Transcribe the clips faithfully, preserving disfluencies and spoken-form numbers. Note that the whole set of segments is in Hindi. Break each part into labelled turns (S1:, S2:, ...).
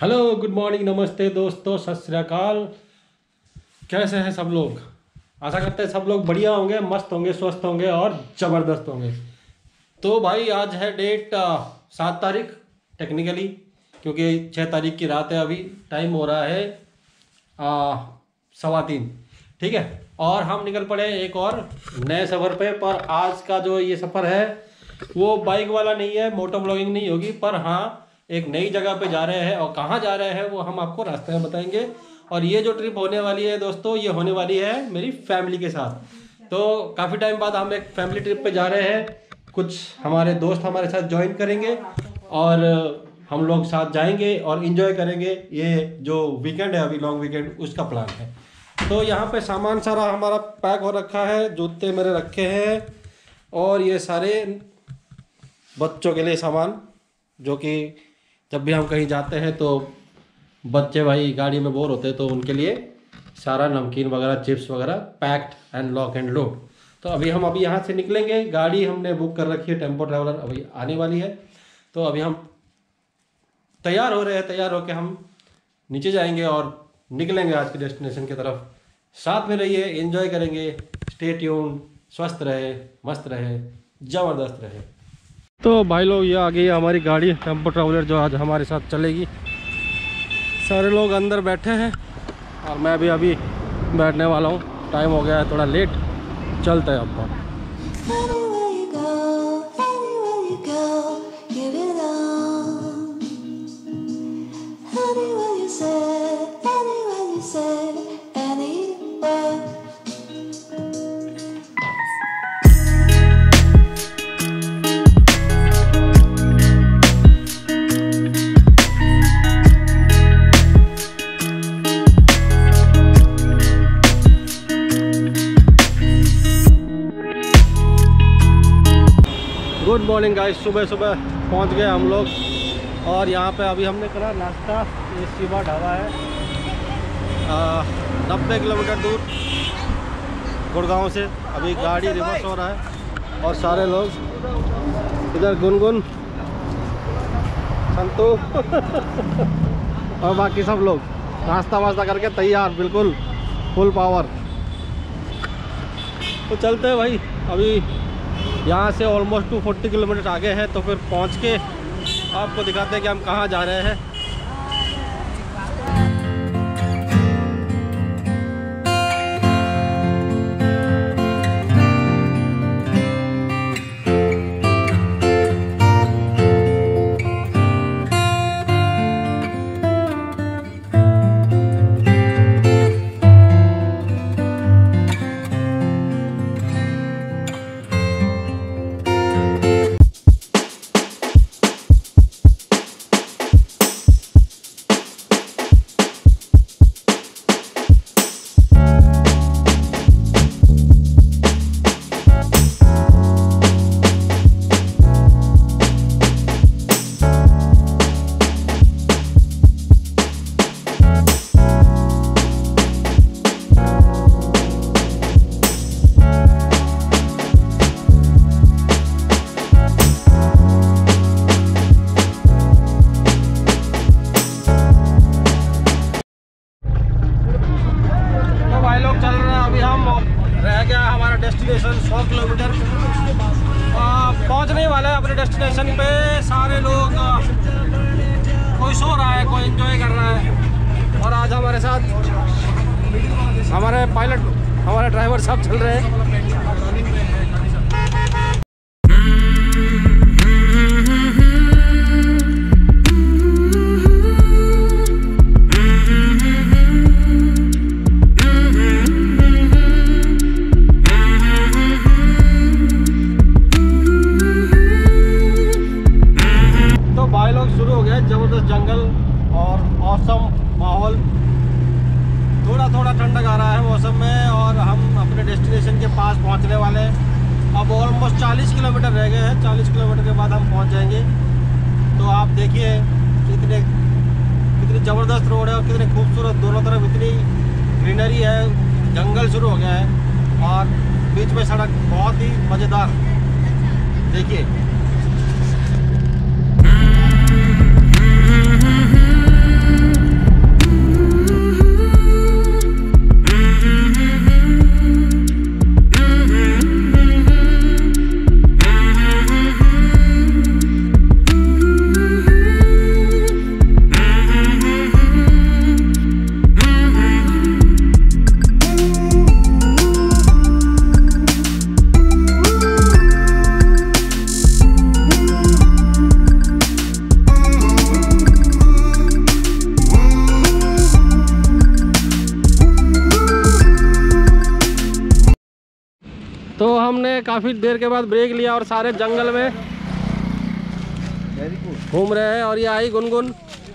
S1: हेलो, गुड मॉर्निंग, नमस्ते दोस्तों, सत श्री अकाल। कैसे हैं सब लोग? आशा करते हैं सब लोग बढ़िया होंगे, मस्त होंगे, स्वस्थ होंगे और ज़बरदस्त होंगे। तो भाई आज है डेट सात तारीख टेक्निकली, क्योंकि छः तारीख की रात है। अभी टाइम हो रहा है सवा तीन, ठीक है। और हम निकल पड़े एक और नए सफ़र पे। पर आज का जो ये सफ़र है वो बाइक वाला नहीं है, मोटो ब्लॉगिंग नहीं होगी, पर हाँ एक नई जगह पे जा रहे हैं। और कहाँ जा रहे हैं वो हम आपको रास्ते में बताएंगे। और ये जो ट्रिप होने वाली है दोस्तों, ये होने वाली है मेरी फैमिली के साथ। तो काफ़ी टाइम बाद हम एक फैमिली ट्रिप पे जा रहे हैं। कुछ हमारे दोस्त हमारे साथ ज्वाइन करेंगे और हम लोग साथ जाएंगे और इन्जॉय करेंगे। ये जो वीकेंड है, अभी लॉन्ग वीकेंड, उसका प्लान है। तो यहाँ पे सामान सारा हमारा पैक हो रखा है, जूते मेरे रखे हैं और ये सारे बच्चों के लिए सामान, जो कि जब भी हम कहीं जाते हैं तो बच्चे भाई गाड़ी में बोर होते हैं, तो उनके लिए सारा नमकीन वगैरह, चिप्स वगैरह packed and lock and load. तो अभी हम अभी यहाँ से निकलेंगे। गाड़ी हमने बुक कर रखी है, टेम्पो ट्रैवलर अभी आने वाली है। तो अभी हम तैयार हो रहे हैं, तैयार होकर हम नीचे जाएंगे और निकलेंगे आज की डेस्टिनेशन की तरफ। साथ में रहिए, एंजॉय करेंगे। स्टे ट्यून, स्वस्थ रहे, मस्त रहे, ज़बरदस्त रहे। तो भाई लोग, ये आ गई है हमारी गाड़ी टेम्पो ट्रैवलर, जो आज हमारे साथ चलेगी। सारे लोग अंदर बैठे हैं और मैं भी अभी बैठने वाला हूँ। टाइम हो गया है थोड़ा लेट, चलते हैं अब। गुड मॉर्निंग गाइस, सुबह सुबह पहुंच गए हम लोग। और यहाँ पे अभी हमने करा नाश्ता। ये शिवा ढाबा है, नब्बे किलोमीटर दूर गुड़गांव से। अभी गाड़ी रिवर्स हो रहा है और सारे लोग इधर, गुनगुन, संतू और बाकी सब लोग नाश्ता वास्ता करके तैयार, बिल्कुल फुल पावर। तो चलते हैं भाई। अभी यहाँ से ऑलमोस्ट टू फोर्टी किलोमीटर आगे है, तो फिर पहुँच के आपको दिखाते हैं कि हम कहाँ जा रहे हैं। डेस्टिनेशन सौ किलोमीटर पहुंचने वाला है अपने डेस्टिनेशन पे। सारे लोग, कोई सो रहा है, कोई एंजॉय कर रहा है। और आज हमारे साथ हमारे पायलट, हमारे ड्राइवर सब चल रहे हैं। जबरदस्त जंगल और औसम माहौल, थोड़ा थोड़ा ठंडक आ रहा है मौसम में। और हम अपने डेस्टिनेशन के पास पहुंचने वाले हैं। अब ऑलमोस्ट चालीस किलोमीटर रह गए हैं। चालीस किलोमीटर के बाद हम पहुंच जाएंगे। तो आप देखिए कितने कितनी ज़बरदस्त रोड है और कितने खूबसूरत, दोनों तरफ इतनी ग्रीनरी है, जंगल शुरू हो गया है और बीच में सड़क बहुत ही मज़ेदार। देखिए ने काफ़ी देर के बाद ब्रेक लिया और सारे जंगल में घूम रहे हैं। और ये आई गुनगुन।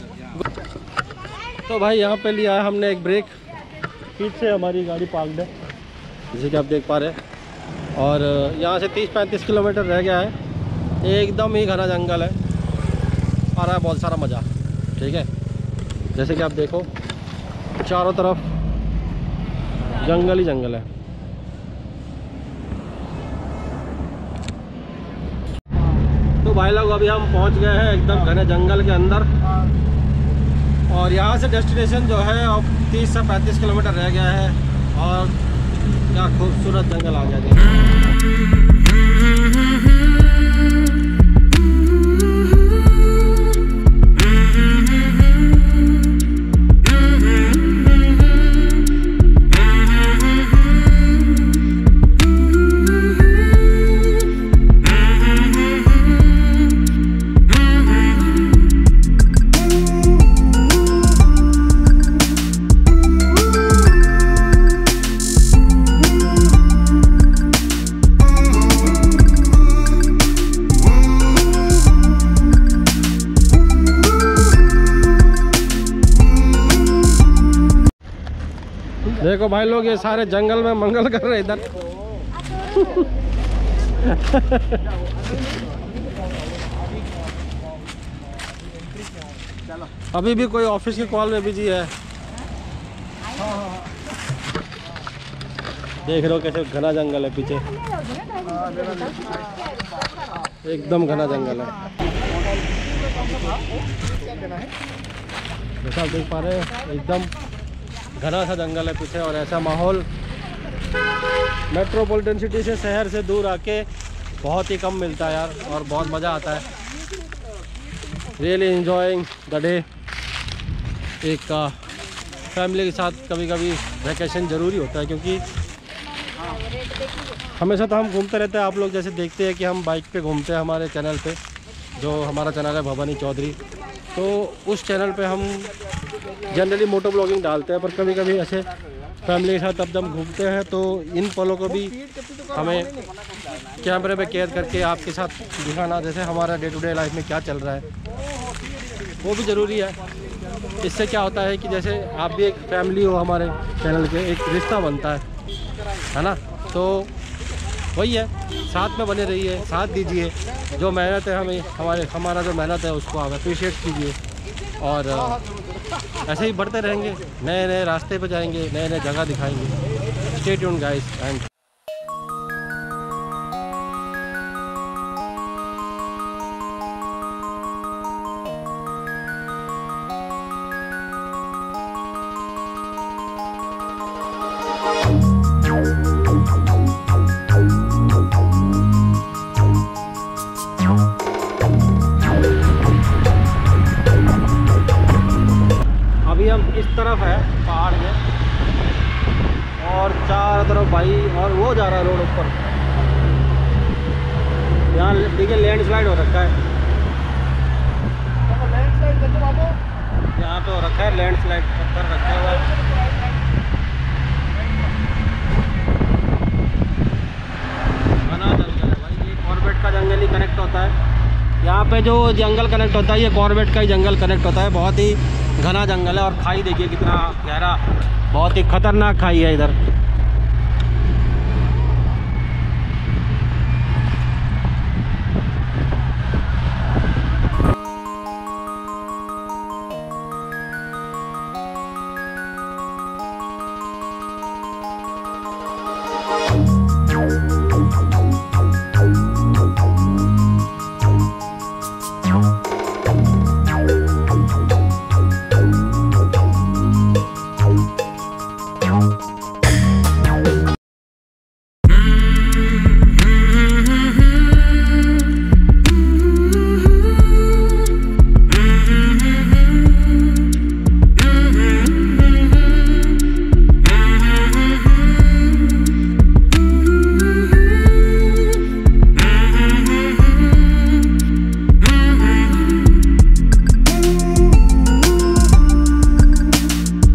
S1: तो भाई यहाँ पे लिया है हमने एक ब्रेक, पीछे हमारी गाड़ी पार्कड है जैसे कि आप देख पा रहे हैं। और यहाँ से तीस पैंतीस किलोमीटर रह गया है। एकदम ही घना जंगल है, आ रहा है बहुत सारा मज़ा। ठीक है, जैसे कि आप देखो चारों तरफ जंगल ही जंगल है। तो भाई लोग अभी हम पहुंच गए हैं एकदम घने जंगल के अंदर। और यहाँ से डेस्टिनेशन जो है अब तीस से पैंतीस किलोमीटर रह गया है। और क्या खूबसूरत जंगल आ गया देखिए। देखो भाई लोग, ये सारे जंगल में मंगल कर रहे इधर। अभी भी कोई ऑफिस की कॉल में बिजी है। देख रहे हो कैसे घना जंगल है पीछे, एकदम घना जंगल है। जैसा आप देख पा रहे हैं एकदम घना सा जंगल है पीछे। और ऐसा माहौल मेट्रोपॉलिटन सिटी से, शहर से दूर आके बहुत ही कम मिलता है यार। और बहुत मज़ा आता है, रियली एंजॉयिंग द डे। एक का फैमिली के साथ कभी कभी वैकेशन ज़रूरी होता है, क्योंकि हमेशा तो हम घूमते रहते हैं। आप लोग जैसे देखते हैं कि हम बाइक पे घूमते हैं हमारे चैनल पे, जो हमारा चैनल है भवानी चौधरी। तो उस चैनल पे हम जनरली मोटो ब्लॉगिंग डालते हैं, पर कभी कभी ऐसे फैमिली के साथ अब जब घूमते हैं तो इन पलों को भी हमें कैमरे में कैद करके आपके साथ दिखाना, जैसे हमारा डे टू डे लाइफ में क्या चल रहा है, वो भी ज़रूरी है। इससे क्या होता है कि जैसे आप भी एक फैमिली हो हमारे चैनल के, एक रिश्ता बनता है है ना। तो वही है, साथ में बने रहिए, साथ दीजिए। जो मेहनत है हमें हमारे हमारा जो मेहनत है उसको आप अप्रिशिएट कीजिए। और ऐसे ही बढ़ते रहेंगे, नए नए रास्ते पे जाएंगे, नए नए जगह दिखाएंगे। स्टे ट्यून्ड गाइस एंड इस तरफ है पहाड़ के, और चारों तरफ भाई, और वो जा रहा है रोड ऊपर। यहाँ देखिए लैंडस्लाइड हो रखा है, यहाँ पे हो रखा है लैंडस्लाइड, पत्थर रखा हुआ है। घना जंगल है भाई, ये कॉर्बेट का जंगल ही कनेक्ट होता है। यहाँ पे जो जंगल कनेक्ट होता है, ये कॉर्बेट का ही जंगल कनेक्ट होता है। बहुत ही घना जंगल है। और खाई देखिए कितना गहरा, बहुत ही खतरनाक खाई है इधर।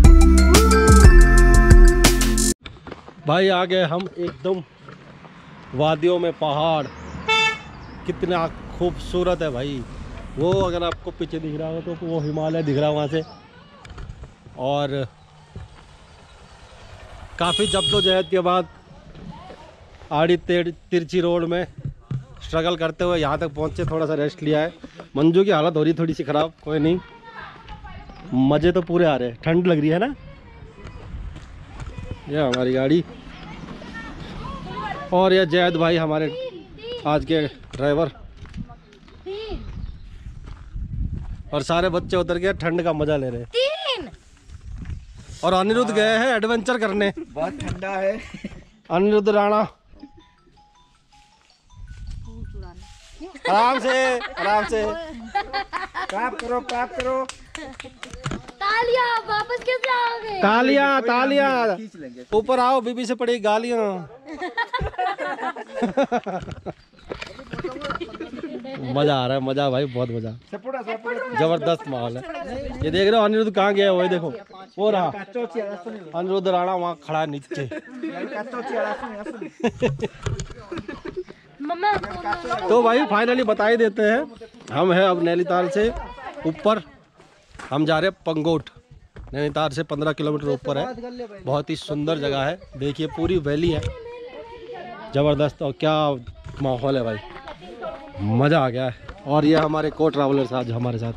S1: भाई आ गए हम एकदम वादियों में पहाड़ कितना खूबसूरत है भाई। वो अगर आपको पीछे दिख रहा हो तो वो हिमालय दिख रहा है वहाँ से। और काफ़ी जद्दोजहद के बाद आड़ी तिरछी रोड में स्ट्रगल करते हुए यहाँ तक पहुँचे, थोड़ा सा रेस्ट लिया है। मंजू की हालत हो रही थोड़ी सी ख़राब, कोई नहीं, मज़े तो पूरे आ रहे हैं। ठंड लग रही है ना। ये हमारी गाड़ी और ये जैद भाई हमारे आज के ड्राइवर। और सारे बच्चे उतर के ठंड का मजा ले रहे हैं। और अनिरुद्ध गए हैं एडवेंचर करने,
S2: बहुत ठंडा है।
S1: अनिरुद्ध राणा आराम से आराम से
S2: क्लैप करो क्लैप करो।
S3: तालियां वापस कैसे आओगे?
S1: तालियां तालियां ऊपर आओ, बीबी से पड़ी गालियां। मजा आ रहा है, मजा भाई, बहुत मजा, जबरदस्त माहौल है। ये देख रहे हो अनिरुद्ध कहाँ गया है? वही देखो वो रहा अनिरुद्ध राणा वहाँ खड़ा है नीचे। तो भाई फाइनली बता ही देते हैं, हम हैं अब नैनीताल से ऊपर, हम जा रहे हैं पंगोट। नैनीताल से पंद्रह किलोमीटर ऊपर है। बहुत ही सुंदर जगह है, देखिए पूरी वैली है, ज़बरदस्त। और क्या माहौल है भाई, मज़ा आ गया है। और ये हमारे को ट्रैवलर्स आज हमारे साथ।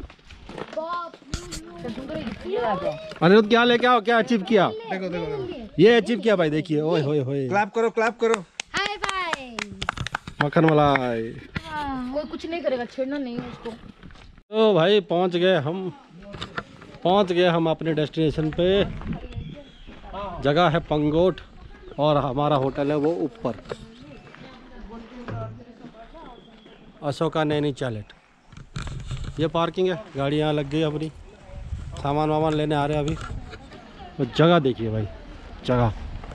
S1: अनिरुद्ध क्या लेके आओ, क्या अचीव किया?
S2: देखो देखो देखो
S1: ये अचीव किया भाई, देखिए। ओए होए होए,
S2: क्लैप करो क्लैप करो।
S3: Hi bye.
S1: मक्खन मलाई।
S3: कोई कुछ नहीं करेगा, छेड़ना नहीं है उसको।
S1: तो भाई पहुंच गए हम, पहुंच गए हम अपने डेस्टिनेशन पे। जगह है पंगोट और हमारा होटल है वो ऊपर, अशोका नैनी चालेट। ये पार्किंग है, गाड़ी यहाँ लग गई अपनी, सामान वामान लेने आ रहे हैं अभी। तो जगह देखिए भाई, जगह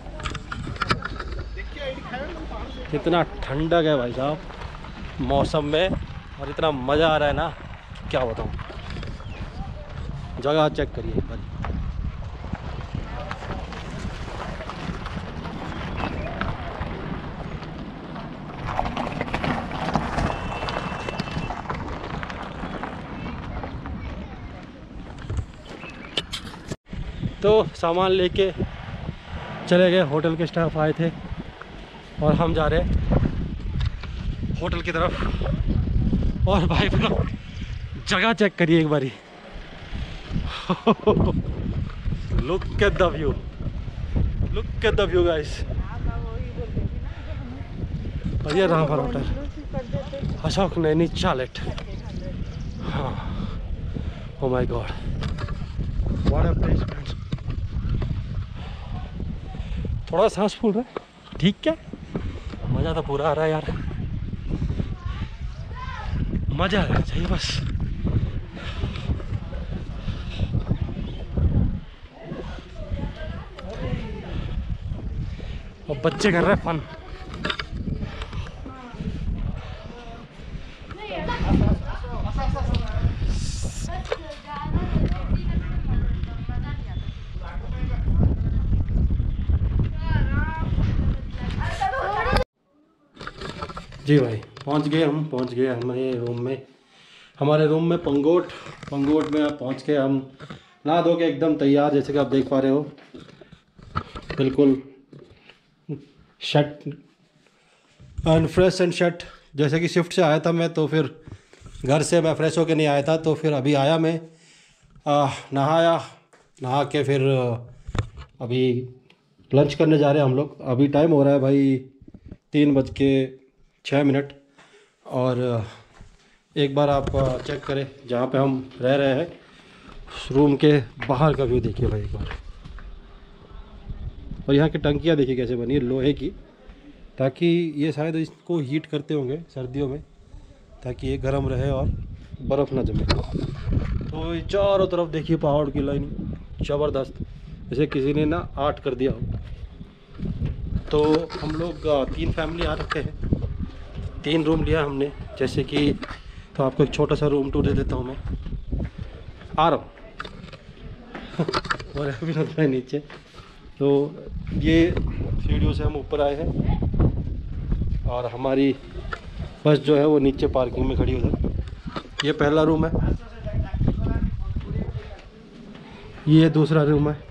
S1: कितना ठंडक है भाई साहब मौसम में, और इतना मज़ा आ रहा है ना, क्या बताऊँ। जगह चेक करिए एक बार। तो सामान लेके चले गए, होटल के स्टाफ आए थे और हम जा रहे हैं होटल की तरफ। और भाई जगह चेक करिए एक बारी। Look at the view, look at the view guys. और ये रहा हमारा होटल अशोक नैनी चालेट। हाँ, oh my god, what a place man. थोड़ा सांस फूल रहा है, ठीक क्या, मज़ा तो पूरा आ रहा है यार, मज़ा आ रहा चाहिए बस। और बच्चे कर रहे हैं फन। जी भाई पहुंच गए हम, पहुंच गए हमारे रूम में। हमारे रूम में पंगोट, पंगोट में आप पहुंच के हम नहा धो के एकदम तैयार, जैसे कि आप देख पा रहे हो, बिल्कुल shirt and fresh and shirt. जैसे कि शिफ्ट से आया था मैं, तो फिर घर से मैं फ्रेश होके नहीं आया था, तो फिर अभी आया मैं, आ, नहाया, नहा के फिर अभी लंच करने जा रहे हैं हम लोग। अभी टाइम हो रहा है भाई तीन बज के छः मिनट। और एक बार आप चेक करें जहाँ पे हम रह रहे हैं, रूम के बाहर का व्यू देखिए भाई एक बार। और यहाँ की टंकियाँ देखिए कैसे बनी है, लोहे की, ताकि ये शायद इसको हीट करते होंगे सर्दियों में, ताकि ये गर्म रहे और बर्फ़ ना जमे। तो ये चारों तरफ देखिए पहाड़ की लाइन, ज़बरदस्त, जैसे किसी ने ना आर्ट कर दिया हो। तो हम लोग तीन फैमिली आ रखे हैं, तीन रूम लिया हमने, जैसे कि, तो आपको एक छोटा सा रूम टूर दे देता हूँ मैं, आ रहा हूँ। और अभी लगता है नीचे। तो ये सीढ़ियों से हम ऊपर आए हैं और हमारी बस जो है वो नीचे पार्किंग में खड़ी उधर। ये पहला रूम है, ये दूसरा रूम है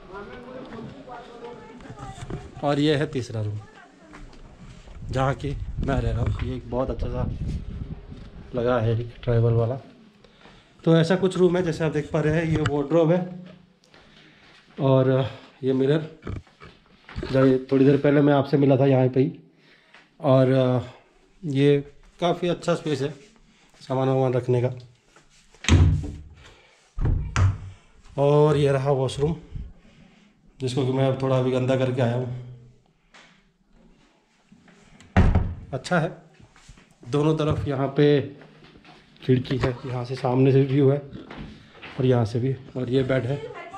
S1: और ये है तीसरा रूम जहाँ की मैं रह रहा हूँ। ये एक बहुत अच्छा सा लगा है एक ट्रैवल वाला। तो ऐसा कुछ रूम है जैसे आप देख पा रहे हैं। ये वार्डरोब है और ये मिरर, जब थोड़ी देर पहले मैं आपसे मिला था यहाँ पे ही। और ये काफ़ी अच्छा स्पेस है सामान वामान रखने का। और ये रहा वॉशरूम जिसको कि मैं अब थोड़ा अभी गंदा करके आया हूँ। अच्छा है, दोनों तरफ यहाँ पे खिड़की है, यहाँ से सामने से व्यू है और यहाँ से भी। और ये बेड है।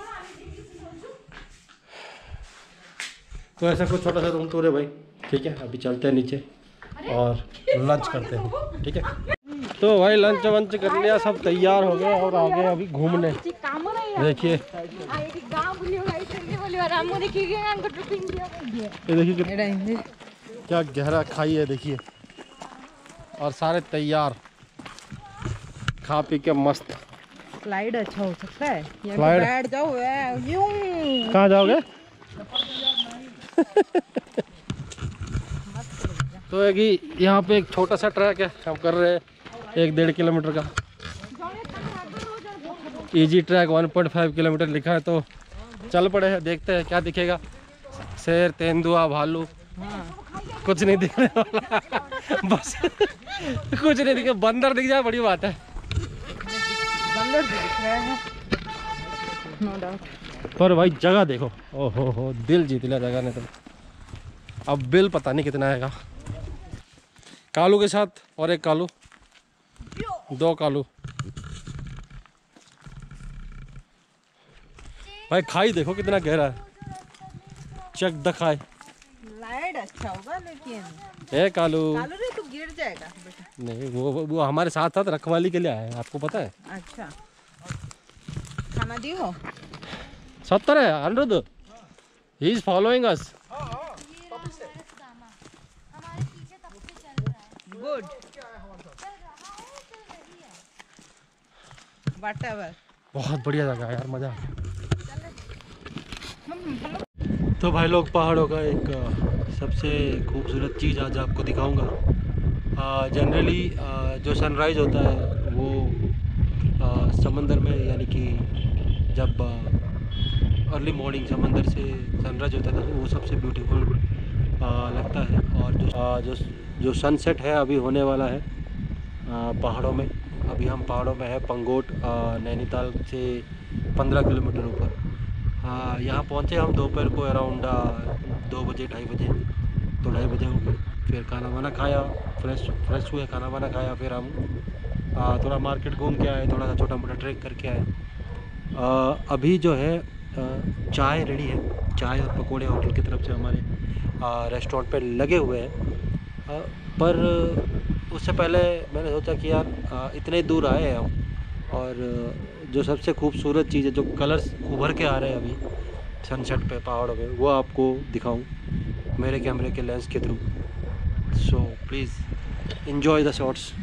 S1: तो ऐसा कुछ छोटा सा रूम टूर है भाई। ठीक है, अभी चलते हैं नीचे और लंच करते हैं। ठीक है, तो भाई लंच वंच कर लिया, सब तैयार हो गए और आ गए अभी घूमने। देखिए ये देखिए क्या गहरा खाई है, देखिए। और सारे तैयार, खा पी के मस्त।
S4: स्लाइड अच्छा हो सकता है, यहाँ
S1: स्लाइड
S4: बैठ जाओ।
S1: कहाँ जाओगे? तो एक ही यहाँ पे एक छोटा सा ट्रैक है, हम कर रहे हैं एक डेढ़ किलोमीटर का। Easy track one point five kilometre लिखा है, तो चल पड़े हैं, देखते हैं क्या दिखेगा। शेर, तेंदुआ, भालू, कुछ नहीं दिखने वाला। बस कुछ नहीं दिखे, बंदर दिख जाए बड़ी बात है।
S4: बंदर दिख रहा है नो डाउट।
S1: पर भाई जगह देखो, ओहो हो, दिल जीत लिया जगह ने। तो अब बिल पता नहीं कितना आएगा। कालू के साथ और एक कालू, दो कालू। भाई खाई देखो कितना गहरा है, चेक द खाई।
S4: स्लाइड अच्छा होगा लेकिन
S1: ए कालू,
S4: कालू रे तू गिर जाएगा बेटा।
S1: नहीं वो वो हमारे साथ साथ रखवाली के लिए आए हैं, आपको पता है।
S4: अच्छा, खाना दी हो?
S1: सत्तर है Aniruddh, he is following us.
S4: Good, whatever.
S1: बहुत बढ़िया जगह है यार, मजा आ गया। तो भाई लोग, पहाड़ों का एक सबसे खूबसूरत चीज़ आज आपको दिखाऊंगा। जनरली जो सनराइज़ होता है वो आ, समंदर में, यानी कि जब अर्ली मॉर्निंग समंदर से सनराइज होता है तो वो सबसे ब्यूटीफुल लगता है। और जो आ, जो जो सनसेट है अभी होने वाला है आ, पहाड़ों में। अभी हम पहाड़ों में है, पंगोट, नैनीताल से पंद्रह किलोमीटर ऊपर। हाँ, यहाँ पहुँचे हम दोपहर को अराउंड दो बजे ढाई बजे दो ढाई बजे हो गए। फिर खाना वाना खाया, फ्रेश फ्रेश हुए, खाना वाना खाया। फिर हम आ, थोड़ा मार्केट घूम के आए, थोड़ा सा छोटा मोटा ट्रैक करके आए। आ, अभी जो है आ, चाय रेडी है, चाय और पकोड़े होटल की तरफ से हमारे रेस्टोरेंट पे लगे हुए हैं। आ, पर उससे पहले मैंने सोचा कि यार आ, इतने दूर आए हैं हम, और जो सबसे खूबसूरत चीज़ है, जो कलर्स उभर के आ रहे हैं अभी सनसेट पे पहाड़ों पे, वो आपको दिखाऊं मेरे कैमरे के लेंस के through. So please enjoy the shots.